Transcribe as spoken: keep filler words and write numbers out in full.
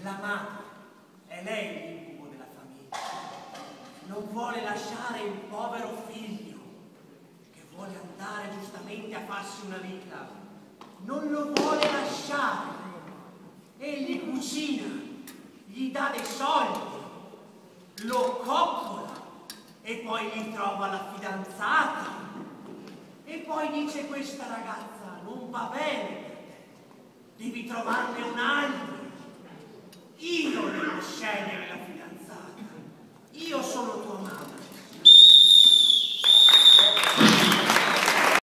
La madre, è lei l'incubo della famiglia. Non vuole lasciare il povero figlio, che vuole andare giustamente a farsi una vita. Non lo vuole lasciare. Egli cucina, gli dà dei soldi, lo coccola e poi gli trova la fidanzata. E poi dice: questa ragazza non va bene per te, devi trovarne un'altra. Io devo scegliere